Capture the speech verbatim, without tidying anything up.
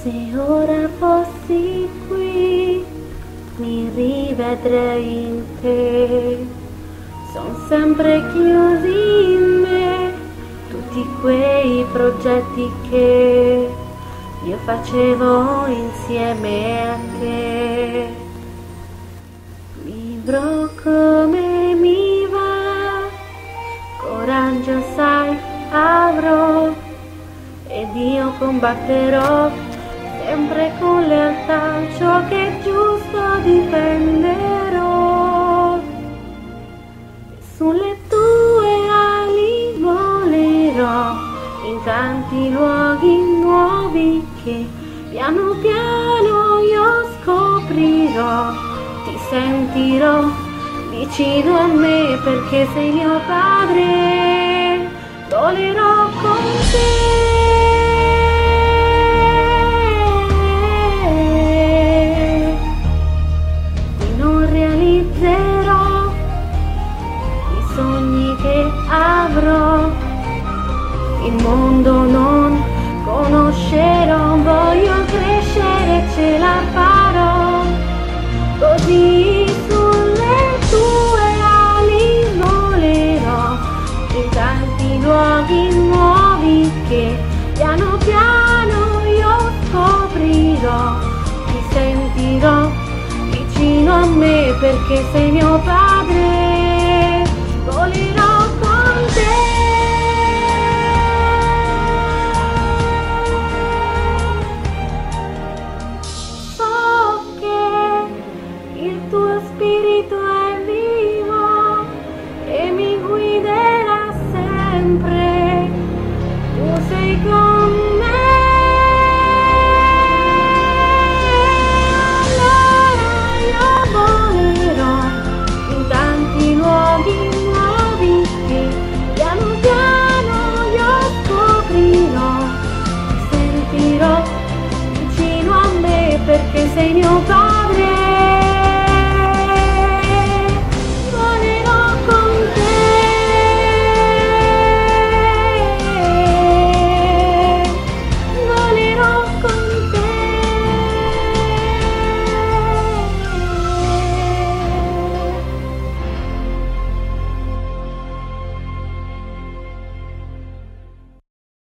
Se ora fossi qui, mi rivedrei in te. Son sempre chiusi in me tutti quei progetti che io facevo insieme a te. Vivrò come mi va, coraggio sai avrò, ed io combatterò sempre con lealtà ciò che è giusto difenderò. E sulle tue ali volerò in tanti luoghi nuovi che piano piano io scoprirò. Ti sentirò vicino a me perché sei mio padre, volerò con te. Che avrò, il mondo non conoscerò, voglio crescere, ce la farò, così sulle tue ali volerò in tanti luoghi nuovi che piano piano io scoprirò. Ti sentirò vicino a me perché sei mio padre, volerò con te. So che il tuo spirito è vivo e mi guiderà sempre. Tu sei con me. Allora io volerò in tanti luoghi che piano piano io scoprirò. Ti sentirò vicino a me perché sei mio padre.